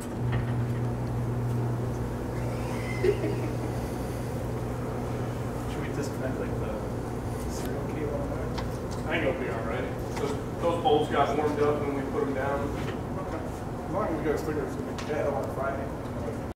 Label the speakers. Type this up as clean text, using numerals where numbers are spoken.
Speaker 1: Should we disconnect like the serial cable on there?
Speaker 2: I think it'll be all right. Those bolts got warmed up when we put them down.
Speaker 1: Okay. As long as we got a sticker, it's going to be dead on Friday.